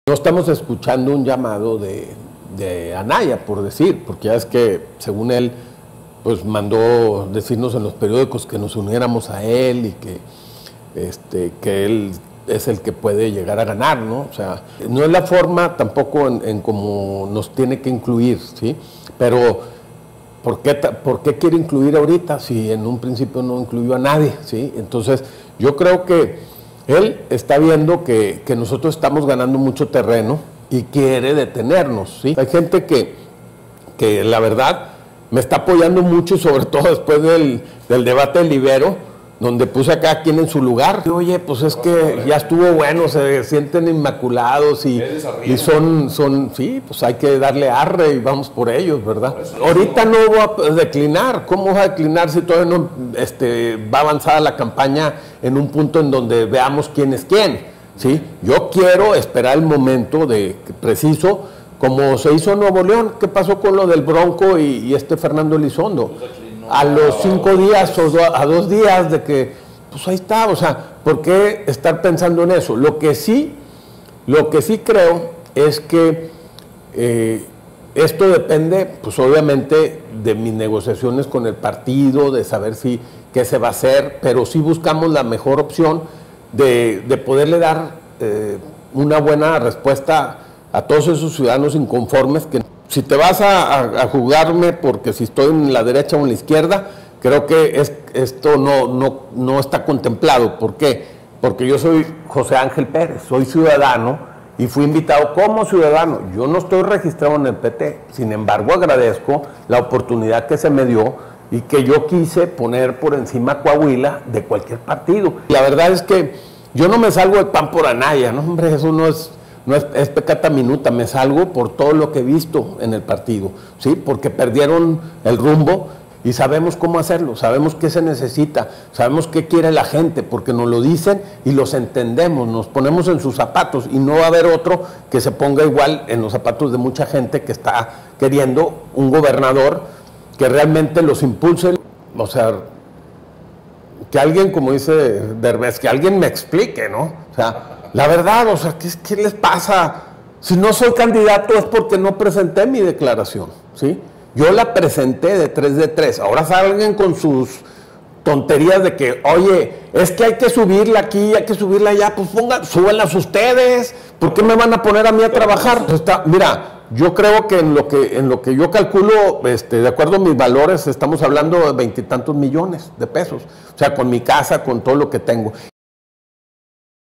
No estamos escuchando un llamado de Anaya, por decir, porque ya es que, según él, pues mandó decirnos en los periódicos que nos uniéramos a él y que él es el que puede llegar a ganar, ¿no? O sea, no es la forma tampoco en cómo nos tiene que incluir, ¿sí? Pero, ¿por qué quiere incluir ahorita si en un principio no incluyó a nadie, ¿sí? Entonces, yo creo que él está viendo que nosotros estamos ganando mucho terreno y quiere detenernos, ¿sí? Hay gente que la verdad me está apoyando mucho, y sobre todo después del debate del Ibero, donde puse a cada quien en su lugar. Oye, pues es que ya estuvo bueno, se sienten inmaculados y son, sí, pues hay que darle arre y vamos por ellos, ¿verdad? Ahorita no voy a declinar. ¿Cómo va a declinar si todavía no va avanzada la campaña en un punto en donde veamos quién es quién? ¿Sí? Yo quiero esperar el momento preciso, como se hizo en Nuevo León. ¿Qué pasó con lo del Bronco y Fernando Elizondo? A los 5 días o a 2 días de que, pues ahí está, o sea, ¿por qué estar pensando en eso? Lo que sí creo es que esto depende, pues obviamente, de mis negociaciones con el partido, de saber qué se va a hacer, pero sí buscamos la mejor opción de poderle dar una buena respuesta a todos esos ciudadanos inconformes que... Si te vas a jugarme porque si estoy en la derecha o en la izquierda, creo que esto no está contemplado. ¿Por qué? Porque yo soy José Ángel Pérez, soy ciudadano y fui invitado como ciudadano. Yo no estoy registrado en el PT, sin embargo agradezco la oportunidad que se me dio y que yo quise poner por encima Coahuila de cualquier partido. La verdad es que yo no me salgo de pan por Anaya, no, hombre, eso no es peccata minuta, me salgo por todo lo que he visto en el partido, ¿sí? Porque perdieron el rumbo y sabemos cómo hacerlo, sabemos qué se necesita, sabemos qué quiere la gente, porque nos lo dicen y los entendemos, nos ponemos en sus zapatos y no va a haber otro que se ponga igual en los zapatos de mucha gente que está queriendo un gobernador que realmente los impulse. O sea, que alguien, como dice Derbez, que alguien me explique, ¿no? O sea, la verdad, o sea, ¿qué les pasa? Si no soy candidato es porque no presenté mi declaración, ¿sí? Yo la presenté de 3 de 3. Ahora salgan con sus tonterías de que, oye, es que hay que subirla aquí, hay que subirla allá, pues súbanlas ustedes. ¿Por qué me van a poner a mí a trabajar? Mira, yo creo que en lo que yo calculo, de acuerdo a mis valores, estamos hablando de 20 y tantos millones de pesos. O sea, con mi casa, con todo lo que tengo.